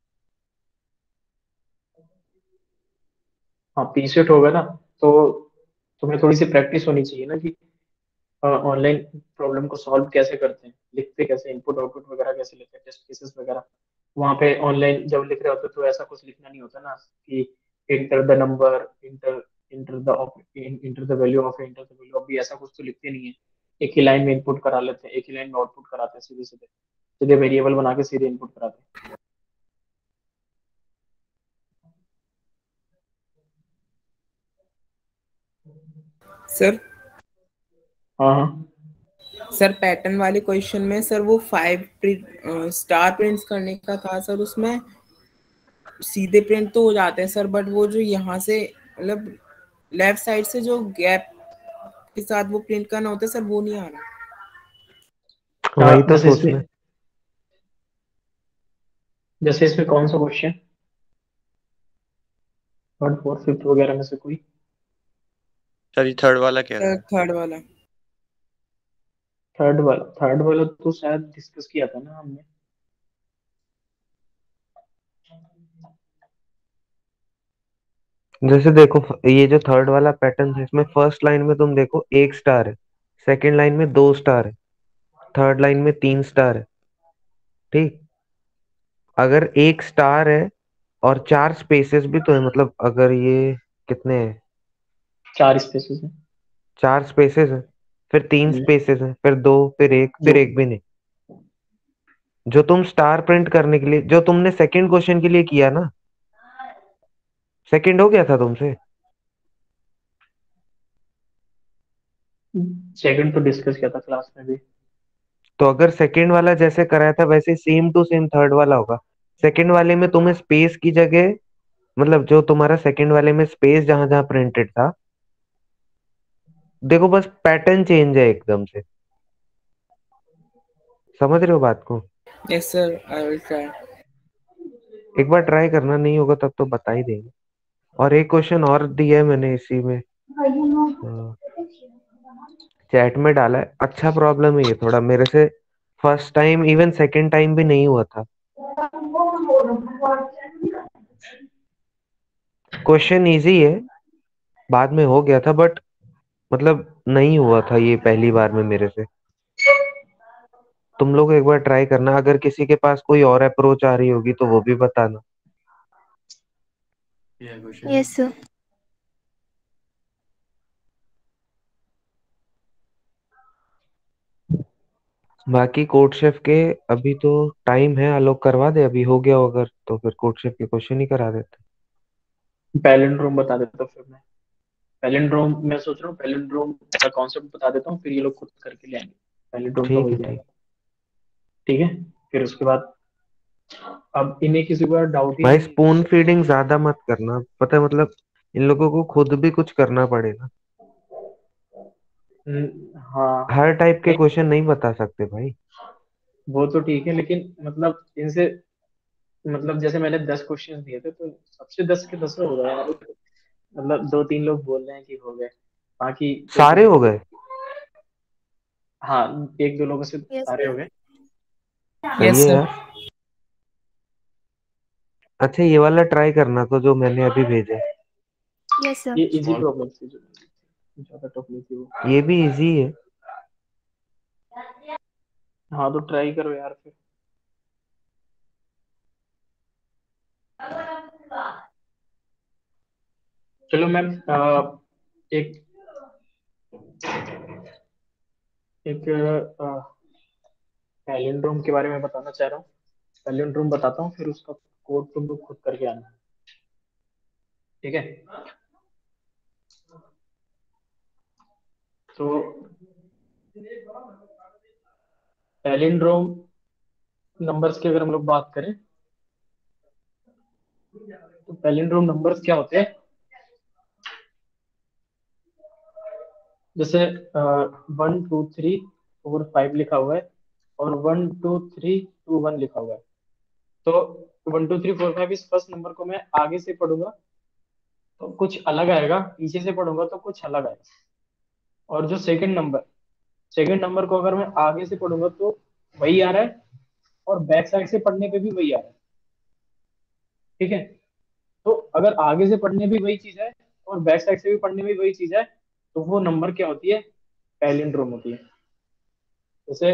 S1: हाँ पी सेट होगा ना, तो तुम्हें थोड़ी सी प्रैक्टिस होनी चाहिए ना कि ऑनलाइन प्रॉब्लम को सॉल्व कैसे करते हैं, लिखते कैसे, इनपुट आउटपुट वगैरह कैसे लेते हैं, टेस्ट केसेस वगैरह। वहां पे ऑनलाइन जब लिख रहे होते तो ऐसा कुछ लिखना नहीं होता ना कि enter the number, enter enter the enter the value of, enter the value of, भी ऐसा कुछ तो लिखते नहीं है। एक ही लाइन में इनपुट करा लेते हैं, एक ही लाइन में आउटपुट कराते हैं, सीधे सीधे सीधे वेरिएबल बना के सीधे इनपुट कराते हैं।
S2: सर
S1: हाँ हाँ।
S2: सर पैटर्न वाले क्वेश्चन में सर वो 5 स्टार प्रिंट्स करने का था सर, उसमें सीधे प्रिंट तो हो जाते हैं सर, बट वो जो यहाँ से मतलब लेफ्ट साइड से जो गैप के साथ वो प्रिंट करना होता है सर, वो नहीं आ रहा।
S3: वही तो
S1: जैसे
S3: सोचना
S1: इसमें,
S3: है।
S1: जैसे इसमें कौन सा क्वेश्चन, थर्ड फोर्थ फिफ्थ वगैरह में से कोई।
S5: सर ये थर्ड वाला कह रहा
S2: सर
S5: है।
S2: थर्ड वाला।
S1: थर्ड वाला तो शायद डिस्कस किया था ना हमने।
S3: जैसे देखो, ये जो थर्ड वाला पैटर्न है, इसमें फर्स्ट लाइन में तुम देखो एक स्टार है, सेकंड लाइन में 2 स्टार है, थर्ड लाइन में 3 स्टार है। ठीक, अगर एक स्टार है और 4 स्पेसेस भी तो है, मतलब अगर ये कितने हैं,
S1: 4 स्पेसेस हैं।
S3: 4 स्पेसेस है, फिर तीन
S1: हम्म,
S3: स्पेसेस है, फिर दो, फिर
S1: दो।
S3: एक भी नहीं। जो तुम स्टार प्रिंट करने के लिए, जो तुमने सेकंड क्वेश्चन के लिए किया ना, सेकंड हो गया था तुमसे।
S1: सेकंड तो डिस्कस किया था क्लास में भी।
S3: तो अगर सेकंड वाला जैसे कराया था वैसे सेम टू सेम थर्ड वाला होगा। सेकंड वाले में तुम्हें स्पेस की जगह, मतलब जो तुम्हारा सेकंड वाले में स्पेस जहां जहां प्रिंटेड था, देखो बस पैटर्न चेंज है एकदम से। समझ रहे हो बात को?
S2: Yes sir, I will try.
S3: एक बार ट्राई करना, नहीं होगा तब तो बता ही देंगे। और एक क्वेश्चन और दिया है मैंने इसी में, चैट में डाला है। अच्छा प्रॉब्लम है ये थोड़ा, मेरे से first time even second time भी नहीं हुआ था। क्वेश्चन इजी है, बाद में हो गया था, बट मतलब नहीं हुआ था ये पहली बार में मेरे से। तुम लोग एक बार ट्राई करना, अगर किसी के पास कोई और अप्रोच आ रही होगी तो वो भी बताना।
S6: Yes sir.
S3: बाकी कोड शेफ के अभी तो टाइम है, अलोक करवा दे, अभी हो गया हो अगर तो फिर कोड शेफ के क्वेश्चन ही करा देते।
S1: पैलिंड्रोम बता देता हूँ फिर मैं। पैलिंड्रोम मैं सोच रहा हूँ, पैलिंड्रोम का कॉन्सेप्ट बता देता हूँ, फिर ये लोग खुद करके ले आएंगे। पैलिंड्रोम तो हो
S3: ठीक
S1: ही
S3: है, ठीक।
S1: जाएगा। ठीक है। फिर उसके बाद अब इन्हें किसी को डाउट ही
S3: भाई
S1: नहीं है
S3: स्पून
S1: कि
S3: फीडिंग ज्यादा मत करना, पता है, मतलब इन लोगों को खुद भी कुछ करना पड़ेगा।
S1: हाँ।
S3: हर टाइप के
S1: नहीं,
S3: क्वेश्चन नहीं बता सकते भाई।
S1: वो तो ठीक है, लेकिन मतलब इनसे, मतलब जैसे मैंने 10 क्वेश्चन दिए थे तो सबसे 10 के 10 हो गए यार। मतलब दो तीन लोग बोल रहे हैं कि हो गए, बाकी एक दो
S3: सारे हो
S1: लोगों से,
S3: गए?
S1: हाँ एक दो लोगों से
S4: यस
S1: सारे हो
S4: सर।
S1: गए।
S3: सही
S2: यस
S3: है
S2: सर।
S3: यार। अच्छा ये वाला ट्राई करना तो, जो मैंने अभी भेजा है।
S6: Yes sir.
S1: ये इजी प्रॉब्लम थी, जो ज्यादा टफ नहीं थी वो।
S3: ये भी इजी है।
S1: हाँ तो ट्राई करो यार फिर। चलो मैम, एक एक पैलिंड्रोम के बारे में बताना चाह रहा हूँ। पैलिंड्रोम बताता हूँ, फिर उसका कोड तुम लोग खुद करके आना। ठीक है। तो पैलिंड्रोम नंबर्स की अगर हम लोग बात करें, तो पैलिंड्रोम नंबर्स क्या होते हैं, जैसे 1 2 3 4 5 लिखा हुआ है, और 1 2 3 1 लिखा हुआ है। तो 1 2 3 4 5 इस फर्स्ट नंबर को मैं आगे से पढ़ूंगा तो कुछ अलग आएगा, पीछे से पढ़ूंगा तो कुछ अलग आएगा। और जो सेकंड नंबर को अगर मैं आगे से पढ़ूंगा तो वही आ रहा है, और बैक साइड से पढ़ने पे भी वही आ रहा है। ठीक है, तो अगर आगे से पढ़ने भी वही चीज है और बैक साइड से भी पढ़ने में वही चीज है, तो वो नंबर क्या होती है? पैलिंड्रोम होती है। जैसे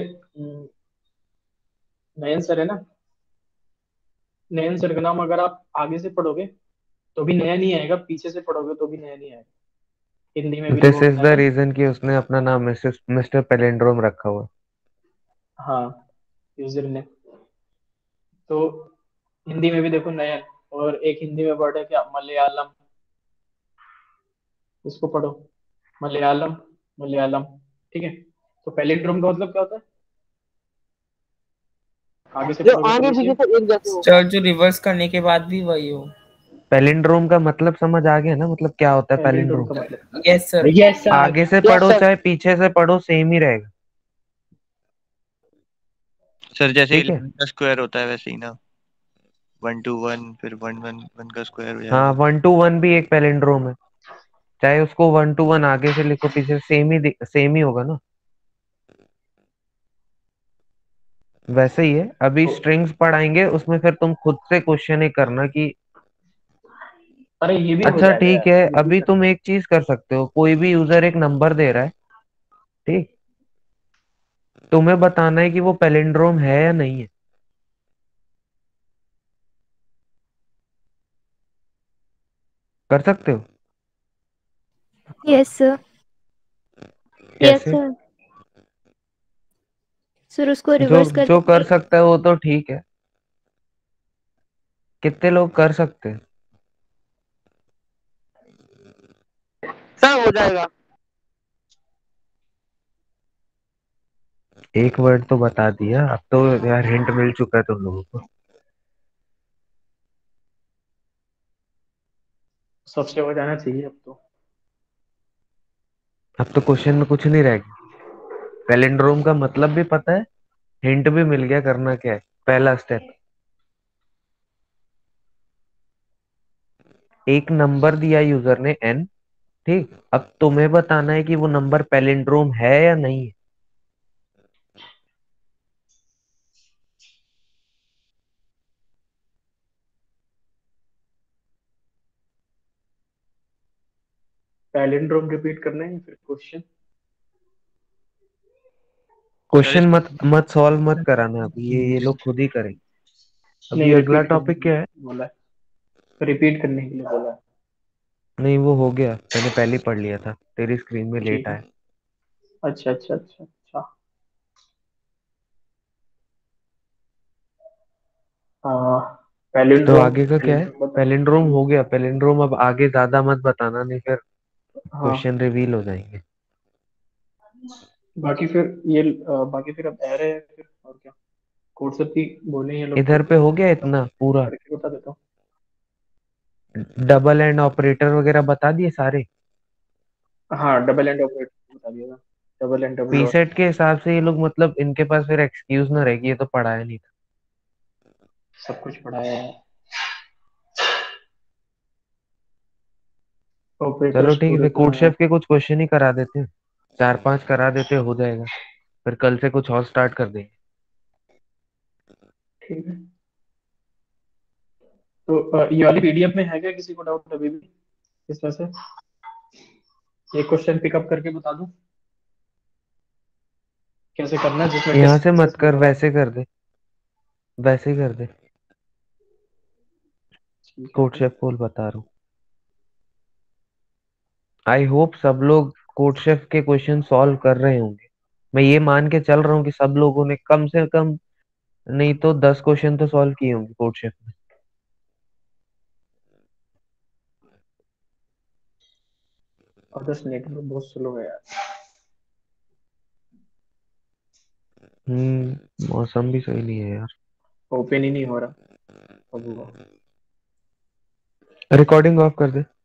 S1: नयन सर है ना, नयन सर का नाम अगर आप आगे से पढ़ोगे तो भी नया नहीं आएगा, पीछे से पढ़ोगे तो भी नया नहीं आएगा। हिंदी में भी
S3: दिस इज
S1: लिखोगे
S3: द
S1: नयन।
S3: रीजन कि उसने अपना नाम मिस्टर पेलेंड्रोम रखा हुआ।
S1: हाँ, यूजर ने। तो हिंदी में भी देखो नयन, और एक हिंदी में वर्ड है क्या? मलयालम। इसको पढ़ो, मलयालम, मलयालम। ठीक है, तो पैलिंड्रोम का मतलब क्या होता है? आगे से
S7: जो
S1: पढ़ोगे तो
S7: आगे
S1: पीछे।
S7: पीछे से एक जैसे हो।
S2: सर जो रिवर्स करने के बाद भी वही हो।
S3: पैलिंड्रोम का मतलब समझ आ गया ना, मतलब क्या होता है
S1: पैलिंड्रोम
S3: पैलिंड्रोम?
S1: का मतलब,
S2: यस सर।
S7: Yes sir.
S3: आगे से
S7: यस
S3: पढ़ो
S7: सर।
S3: चाहे पीछे से पढ़ो सेम ही रहेगा।
S5: सर जैसे
S3: ठीक है,
S5: 11 का स्क्वायर होता है वैसे ही ना, 1 2 1 फिर 1 1 1 का स्क्वायर हो
S3: हाँ
S5: जाएगा।
S3: 1 2 1 भी एक पैलिंड्रोम है, चाहे उसको 1 2 1 आगे से लिखो पीछे सेम ही होगा ना। वैसे ही है, अभी
S1: तो
S3: स्ट्रिंग्स पढ़ाएंगे उसमें फिर तुम खुद से क्वेश्चन ही करना कि
S1: अरे ये भी हो
S3: अच्छा
S1: जाएगा
S3: ठीक
S1: यार,
S3: है।
S1: ये भी
S3: अभी
S1: कर
S3: तुम
S1: लेंगे।
S3: एक चीज कर सकते हो, कोई भी यूजर एक नंबर दे रहा है, ठीक, तुम्हें बताना है कि वो पैलिंड्रोम है या नहीं है। कर सकते हो?
S6: Yes sir. यस
S3: कैसे?
S6: सर। सर उसको
S3: जो
S6: रिवर्स
S3: जो
S6: करके
S3: कर सकता है वो तो ठीक है, कितने लोग कर सकते हैं?
S7: सर हो जाएगा।
S3: एक वर्ड तो बता दिया, अब तो यार हिंट मिल चुका है तुम लोगों को।
S1: सबसे हो जाना चाहिए अब तो।
S3: अब तो क्वेश्चन में कुछ नहीं रह गया, पैलिंड्रोम का मतलब भी पता है, हिंट भी मिल गया, करना क्या है पहला स्टेप। एक नंबर दिया यूजर ने n, ठीक, अब तुम्हें बताना है कि वो नंबर पैलिंड्रोम है या नहीं है।
S1: पैलिंड्रोम रिपीट करना है फिर क्वेश्चन?
S5: सर
S3: क्वेश्चन मत मत सॉल्व मत कराना, अभी ये लोग खुद ही करेंगे। अभी
S1: नहीं,
S3: अगला
S1: रिपीट करने
S3: टॉपिक
S1: के
S3: क्या
S1: लिए
S3: है?
S1: बोला है, रिपीट करने के लिए बोला है।
S3: नहीं वो हो गया, मैंने पहले ही पढ़ लिया था, तेरी स्क्रीन में लेट
S1: ठीक है।
S3: आया।
S1: अच्छा अच्छा अच्छा अच्छा। हाँ,
S3: तो
S1: पैलिंड्रोम,
S3: आगे का क्या है?
S1: पैलिंड्रोम बता।
S3: पैलिंड्रोम हो गया, पैलिंड्रोम अब आगे ज्यादा मत बताना, नहीं फिर
S1: हाँ,
S3: क्वेश्चन रिवील हो जाएंगे।
S1: बाकी फिर ये बाकी फिर अब एरे है फिर, और क्या? कोड सब भी बोले ये लोग
S3: इधर
S1: तो
S3: पे हो गया
S1: सब
S3: इतना पूरा,
S1: करके बता देता हूँ।
S3: डबल एंड ऑपरेटर वगैरह बता दिए सारे।
S1: हाँ, डबल एंड ऑपरेटर बता दिया था, डबल एंड डबल डॉट।
S3: पीसेट के हिसाब से ये लोग, मतलब इनके पास फिर एक्सक्यूज ना रहेगी, ये तो पढ़ाया नहीं था।
S1: सब कुछ पढ़ाया है।
S3: चलो
S1: ऑपरेटर्स
S3: ठीक है,
S1: पूरे
S3: फिर कोड
S1: पढ़ाया है।
S3: शेफ के कुछ क्वेश्चन ही करा देते हैं, 4 5 करा देते हो जाएगा, फिर कल से कुछ और स्टार्ट कर देंगे।
S1: ठीक है, तो ये वाली पीडीएफ में है क्या? किसी को डाउट अभी भी इसमें से? एक क्वेश्चन पिकअप करके बता दूं कैसे करना है, जिसमें
S3: यहाँ
S1: टेस्ट
S3: से मत
S1: केसेस
S3: कर,
S1: वगैरह है?
S3: वैसे कर दे, वैसे ही कर दे।
S1: ठीक है
S3: कोड
S1: फिर।
S3: शेफ को बता रहा हूँ। आई होप सब लोग कोड शेफ के क्वेश्चन सॉल्व कर रहे होंगे। मैं ये मान के चल रहा हूँ कि सब लोगों ने कम से कम नहीं तो 10 क्वेश्चन तो सॉल्व किए होंगे कोड शेफ में।
S1: और 10 नेटवर्क बहुत स्लो है यार।
S3: मौसम भी सही नहीं है यार।
S1: ओपन ही नहीं हो रहा। अब हुआ।
S3: रिकॉर्डिंग ऑफ कर दे।